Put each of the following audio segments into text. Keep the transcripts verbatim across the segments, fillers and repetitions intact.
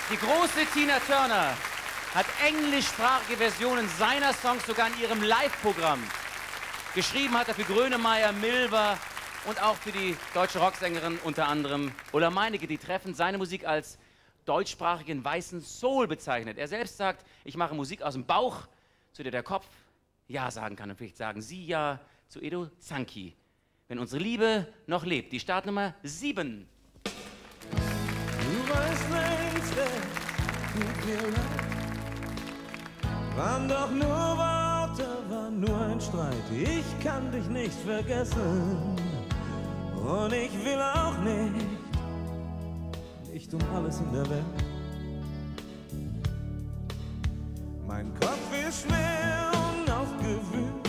Die große Tina Turner hat englischsprachige Versionen seiner Songs sogar in ihrem Live-Programm. Geschrieben hat er für Grönemeyer, Milber und auch für die deutsche Rocksängerin unter anderem Ulla Meinecke, die treffend seine Musik als deutschsprachigen weißen Soul bezeichnet. Er selbst sagt, ich mache Musik aus dem Bauch, zu der der Kopf Ja sagen kann. Und vielleicht sagen Sie ja zu Edo Zanki, wenn unsere Liebe noch lebt. Die Startnummer sieben. Du weißt längst, tut mir leid. Waren doch nur Worte, war nur ein Streit. Ich kann dich nicht vergessen und ich will auch nicht, nicht um alles in der Welt. Mein Kopf ist schwer und aufgewühlt,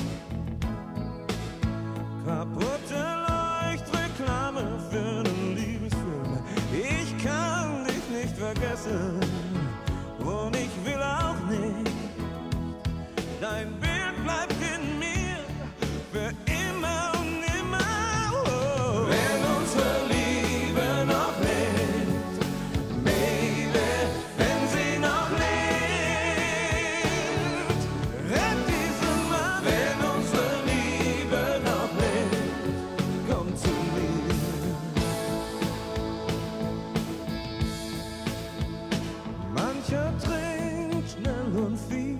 kaputte Leuchtreklame für einen Liebesfilm. Ich kann dich nicht vergessen und ich will auch nicht. Dein Bild bleibt in mir für immer und immer. Oh. Wenn unsere Liebe noch lebt, Baby, wenn sie noch lebt, rett diesen Mann. Wenn unsere Liebe noch lebt, komm zu mir. Mancher trinkt schnell und viel,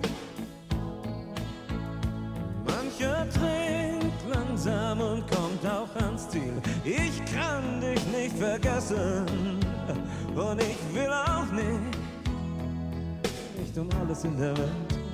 mancher trinkt langsam und kommt auch ans Ziel. Ich kann dich nicht vergessen und ich will auch nicht, nicht um alles in der Welt.